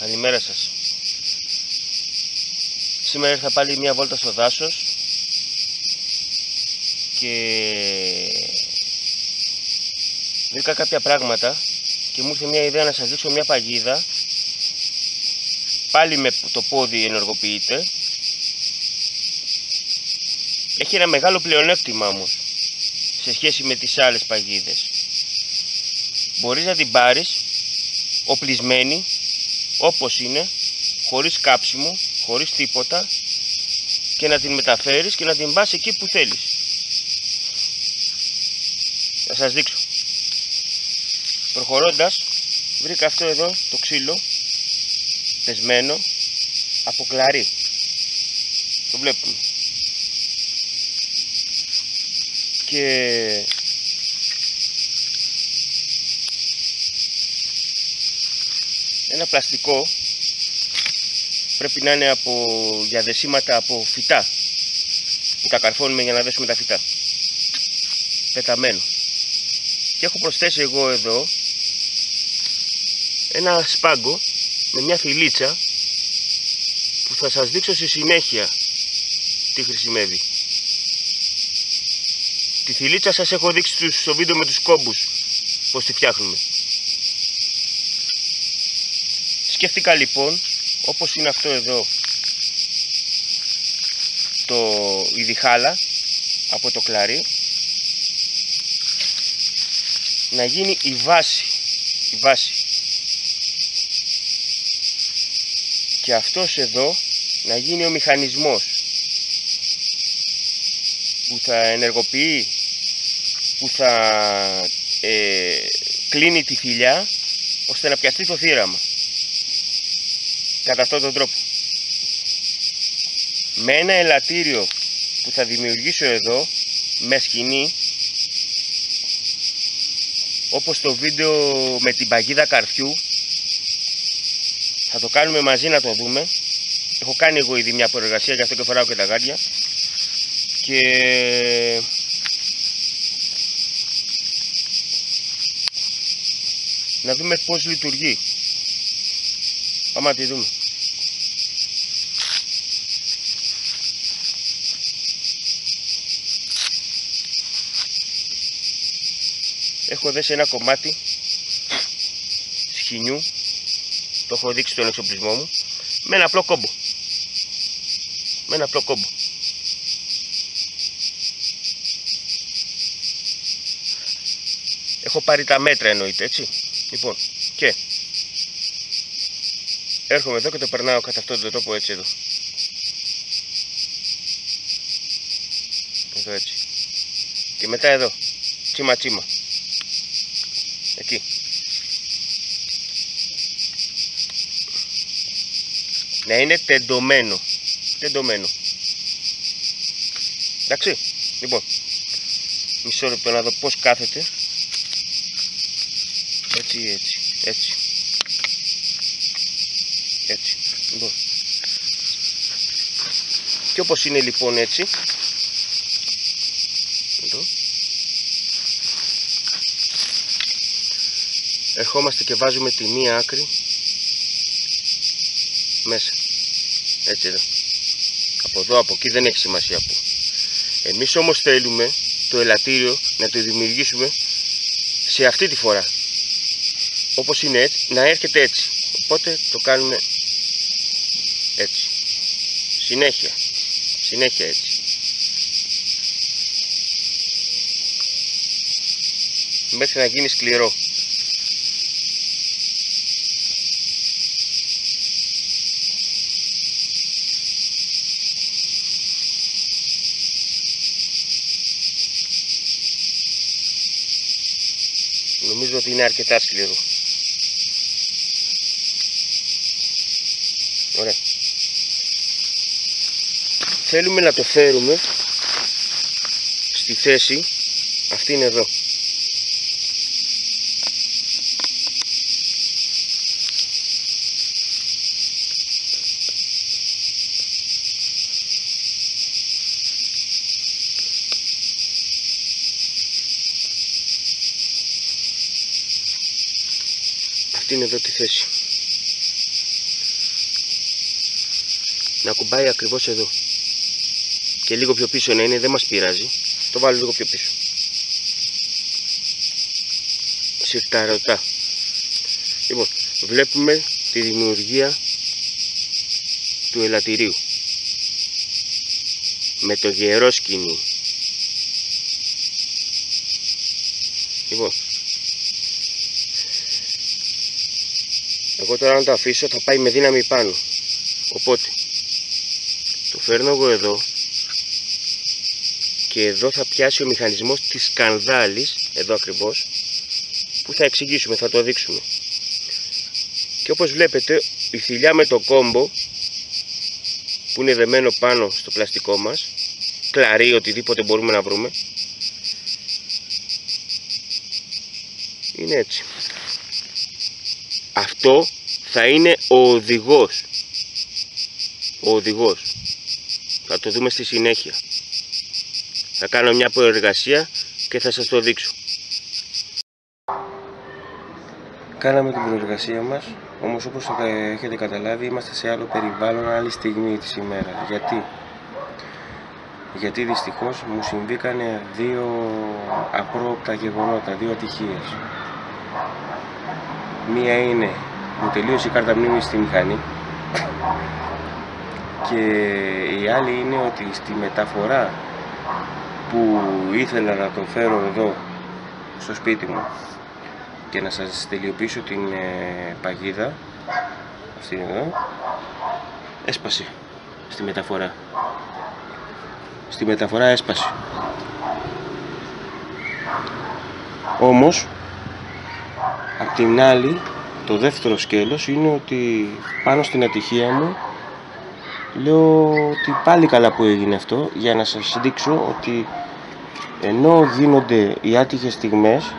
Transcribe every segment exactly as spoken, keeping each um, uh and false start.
Καλημέρα σας. Σήμερα ήρθα πάλι μια βόλτα στο δάσος και βρήκα κάποια πράγματα και μου ήρθε μια ιδέα να σας δείξω μια παγίδα. Πάλι με το πόδι ενεργοποιείται. Έχει ένα μεγάλο πλεονέκτημα όμως σε σχέση με τις άλλες παγίδες. Μπορείς να την πάρεις οπλισμένη όπως είναι, χωρίς κάψιμο, χωρίς τίποτα, και να την μεταφέρεις και να την πας εκεί που θέλεις. Θα σας δείξω. Προχωρώντας, βρήκα αυτό εδώ το ξύλο πεσμένο από κλαρί. Το βλέπουμε. Και ένα πλαστικό, πρέπει να είναι από διαδεσίματα από φυτά που τα καρφώνουμε για να δέσουμε τα φυτά, πεταμένο. Και έχω προσθέσει εγώ εδώ ένα σπάγκο με μια θηλίτσα που θα σας δείξω στη συνέχεια τι χρησιμεύει. Τη θηλίτσα σας έχω δείξει στο βίντεο με τους κόμπους πως τη φτιάχνουμε. Σκέφτηκα λοιπόν, όπως είναι αυτό εδώ το η διχάλα από το κλαρί, να γίνει η βάση, η βάση. Και αυτός εδώ να γίνει ο μηχανισμός που θα ενεργοποιεί, που θα ε, κλείνει τη θηλιά ώστε να πιαστεί το θύραμα. Κατά αυτόν τον τρόπο. Με ένα ελαττήριο που θα δημιουργήσω εδώ με σκηνή, όπως το βίντεο με την παγίδα καρφιού, θα το κάνουμε μαζί να το δούμε. Έχω κάνει εγώ ήδη μια προεργασία, γι' αυτό και φοράω και τα γάντια. Και να δούμε πώς λειτουργεί. Πάμε να τη δούμε. Έχω δέσει ένα κομμάτι σχοινιού, το έχω δείξει στον εξοπλισμό μου, με ένα απλό κόμπο. Με ένα απλό κόμπο. Έχω πάρει τα μέτρα, εννοείται, έτσι. Λοιπόν, και έρχομαι εδώ και το περνάω κατά αυτόν τον τρόπο, έτσι εδώ. Εδώ έτσι. Και μετά εδώ. Τσίμα τσίμα. Εκεί. Να είναι τεντωμένο. Τεντωμένο. Εντάξει. Λοιπόν. Μισό λεπτό να δω πώς κάθεται. Έτσι, έτσι, έτσι. Έτσι. Λοιπόν. Και όπως είναι λοιπόν έτσι. Εδώ. Ερχόμαστε και βάζουμε τη μία άκρη μέσα. Έτσι εδώ. Από εδώ, από εκεί, δεν έχει σημασία που. Εμείς όμως θέλουμε το ελαττήριο να το δημιουργήσουμε σε αυτή τη φορά. Όπως είναι έτσι, να έρχεται έτσι. Οπότε το κάνουμε έτσι. Συνέχεια. Συνέχεια έτσι. Μέχρι να γίνει σκληρό. Νομίζω ότι είναι αρκετά σκληρό. Ωραία. Θέλουμε να το φέρουμε στη θέση, αυτή είναι εδώ. Αυτή είναι εδώ τη θέση. να κουμπάει ακριβώς εδώ. Και λίγο πιο πίσω να είναι, δεν μας πειράζει. Το βάλω λίγο πιο πίσω. Συρταρωτά. Λοιπόν, βλέπουμε τη δημιουργία του ελαττηρίου με το γερό σκηνή. Λοιπόν, εγώ τώρα αν το αφήσω θα πάει με δύναμη πάνω. Οπότε το φέρνω εγώ εδώ και εδώ θα πιάσει ο μηχανισμός της σκανδάλης, εδώ ακριβώς, που θα εξηγήσουμε, θα το δείξουμε. Και όπως βλέπετε η θηλιά με το κόμπο που είναι δεμένο πάνω στο πλαστικό μας, κλαρί, οτιδήποτε μπορούμε να βρούμε, είναι έτσι. Αυτό θα είναι ο οδηγός. Ο οδηγός. Θα το δούμε στη συνέχεια. Θα κάνω μια προεργασία και θα σας το δείξω. Κάναμε την προεργασία μας, όμως όπως το έχετε καταλάβει είμαστε σε άλλο περιβάλλον, άλλη στιγμή της ημέρας. Γιατί? Γιατί δυστυχώς μου συμβήκανε δύο απρόοπτα γεγονότα, δύο ατυχίες. Μία είναι, μου τελείωσε η κάρτα μνήμης στη μηχανή και η άλλη είναι ότι στη μεταφορά που ήθελα να το φέρω εδώ στο σπίτι μου και να σας τελειοποιήσω την ε, παγίδα αυτή εδώ, έσπασε στη μεταφορά. Στη μεταφορά έσπασε. Όμως απ' την άλλη το δεύτερο σκέλος είναι ότι πάνω στην ατυχία μου λέω ότι πάλι καλά που έγινε αυτό, για να σας δείξω ότι ενώ γίνονται οι άτυχες στιγμές,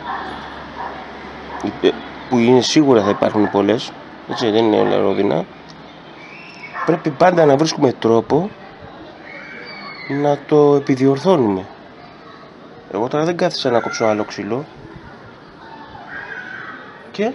που είναι σίγουρα θα υπάρχουν πολλές, έτσι, δεν είναι όλα ρόδινα, πρέπει πάντα να βρίσκουμε τρόπο να το επιδιορθώνουμε. Εγώ τώρα δεν κάθισα να κόψω άλλο ξύλο και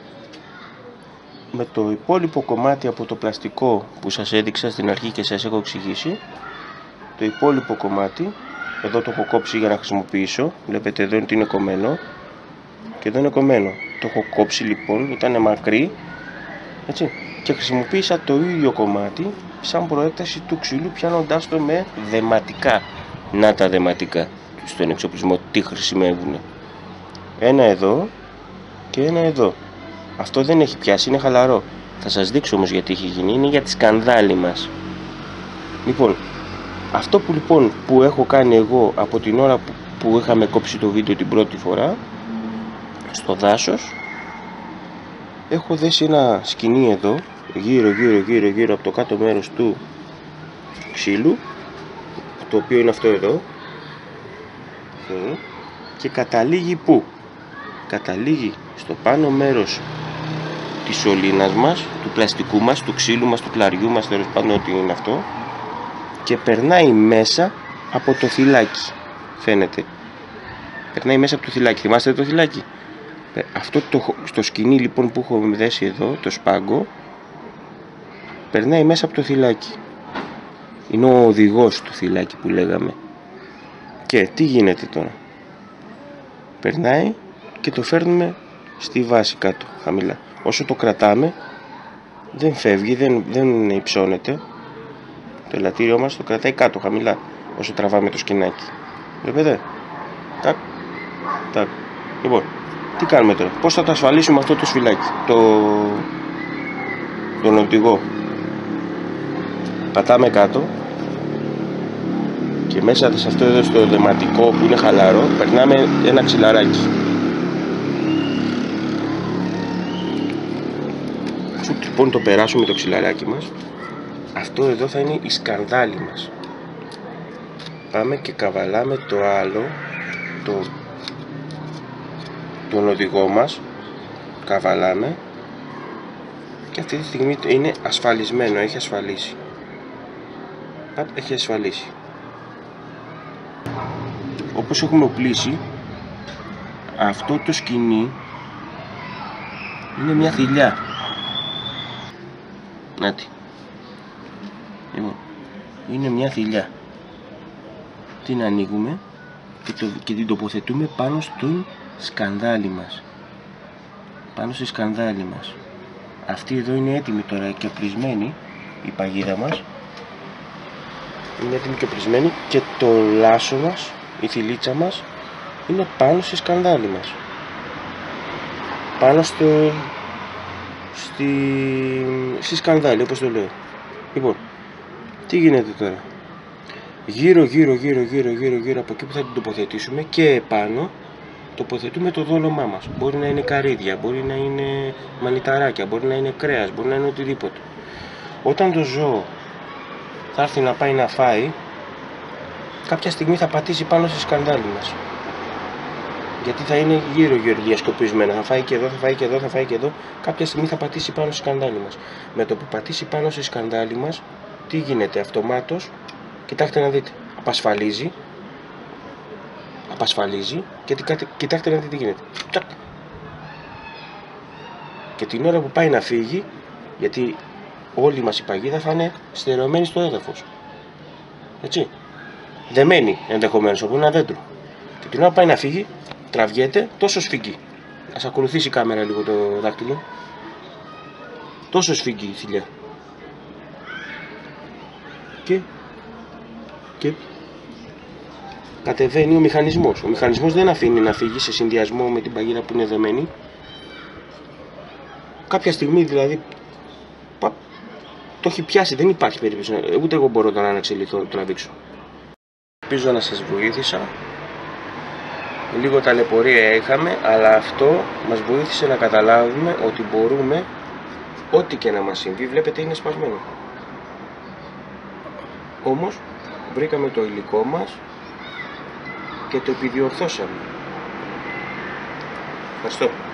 με το υπόλοιπο κομμάτι από το πλαστικό που σας έδειξα στην αρχή και σας έχω εξηγήσει, το υπόλοιπο κομμάτι εδώ το έχω κόψει για να χρησιμοποιήσω, βλέπετε εδώ ότι είναι κομμένο και εδώ είναι κομμένο. Το έχω κόψει λοιπόν, ήταν μακρύ, έτσι, και χρησιμοποίησα το ίδιο κομμάτι σαν προέκταση του ξύλου, πιάνοντάς το με δεματικά. Να τα δεματικά στον εξοπλισμό τι χρησιμεύουν. Ένα εδώ και ένα εδώ. Αυτό δεν έχει πιάσει, είναι χαλαρό. Θα σας δείξω όμως γιατί έχει γίνει, είναι για τη σκανδάλη μας. Λοιπόν, αυτό που λοιπόν που έχω κάνει εγώ από την ώρα που, που είχαμε κόψει το βίντεο την πρώτη φορά στο δάσος, έχω δέσει ένα σκοινί εδώ γύρω γύρω γύρω γύρω από το κάτω μέρος του ξύλου, το οποίο είναι αυτό εδώ, και καταλήγει που? Καταλήγει στο πάνω μέρος της σωλήνας μας, του πλαστικού μας, του ξύλου μας, του κλαριού μας, τέλος πάντων ότι είναι αυτό, και περνάει μέσα από το θυλάκι. Φαίνεται, περνάει μέσα από το θυλάκι. Θυμάστε το θυλάκι? Αυτό το, στο σκοινί λοιπόν που έχω δέσει εδώ, το σπάγκο, περνάει μέσα από το θυλάκι. Είναι ο οδηγός του θυλάκι που λέγαμε. Και τι γίνεται τώρα? Περνάει και το φέρνουμε στη βάση κάτω, χαμηλά. Όσο το κρατάμε δεν φεύγει, δεν, δεν υψώνεται. Το ελαττήριό μας το κρατάει κάτω, χαμηλά, όσο τραβάμε το σκηνάκι. Βλέπετε? Τάκ, τάκ. Λοιπόν, τι κάνουμε τώρα? Πώς θα το ασφαλίσουμε αυτό το σφυλάκι, το, τον οδηγό? Πατάμε κάτω και μέσα σε αυτό εδώ στο δεματικό που είναι χαλαρό περνάμε ένα ξυλαράκι. Όσο λοιπόν το περάσουμε το ξυλαράκι μας, αυτό εδώ θα είναι η σκανδάλη μας. Πάμε και καβαλάμε το άλλο, το, τον οδηγό μας, καβαλάμε και αυτή τη στιγμή είναι ασφαλισμένο, έχει ασφαλίσει. Έχει ασφαλίσει. Όπως έχουμε οπλίσει, αυτό το σκοινί είναι μια θηλιά. Νάτι. Λοιπόν, είναι μια θηλιά. Την ανοίγουμε και, το, και την τοποθετούμε πάνω στο σκανδάλι μας. Πάνω στο σκανδάλι μας. Αυτή εδώ είναι έτοιμη τώρα και οπλισμένη, η παγίδα μας. Είναι έτοιμη και οπλισμένη και το λάσο μας, η θηλίτσα μας, είναι πάνω στο σκανδάλι μας. Πάνω στο... Στη... στη σκανδάλι, όπως το λέω. Λοιπόν, τι γίνεται τώρα? Γύρω γύρω γύρω γύρω γύρω γύρω από εκεί που θα την τοποθετήσουμε και επάνω τοποθετούμε το δόλωμά μας. Μπορεί να είναι καρύδια, μπορεί να είναι μανιταράκια, μπορεί να είναι κρέας, μπορεί να είναι οτιδήποτε. Όταν το ζώο θα έρθει να πάει να φάει, κάποια στιγμή θα πατήσει πάνω στο σκανδάλι μας. Γιατί θα είναι γύρω γύρω διασκοπισμένα. Θα φάει και εδώ, θα φάει και εδώ, θα φάει και εδώ. Κάποια στιγμή θα πατήσει πάνω στο σκανδάλι μας. Με το που πατήσει πάνω στο σκανδάλι μας, τι γίνεται αυτομάτως? Κοιτάξτε να δείτε. Απασφαλίζει. Απασφαλίζει και κοιτάξτε να δείτε τι γίνεται. Τσακ. Και την ώρα που πάει να φύγει, γιατί όλη μας η παγίδα θα είναι στερεωμένη στο έδαφος. Έτσι. Δεμένη ενδεχομένως από ένα δέντρο. Και την ώρα που πάει να φύγει, τραβιέται, τόσο σφίγγει. Ας ακολουθήσει η κάμερα λίγο το δάχτυλο. Τόσο σφίγγει η θηλιά. Και, και κατεβαίνει ο μηχανισμός. Ο μηχανισμός δεν αφήνει να φύγει σε συνδυασμό με την παγίδα που είναι δεμένη. Κάποια στιγμή δηλαδή πα, το έχει πιάσει, δεν υπάρχει περίπτωση. Ούτε εγώ μπορώ να αναξελιθώ, να το τραβήξω. Ελπίζω να σας βοήθησα. Λίγο ταλαιπωρία είχαμε, αλλά αυτό μας βοήθησε να καταλάβουμε ότι μπορούμε, ό,τι και να μας συμβεί, βλέπετε είναι σπασμένο. Όμως βρήκαμε το υλικό μας και το επιδιορθώσαμε. Ευχαριστώ.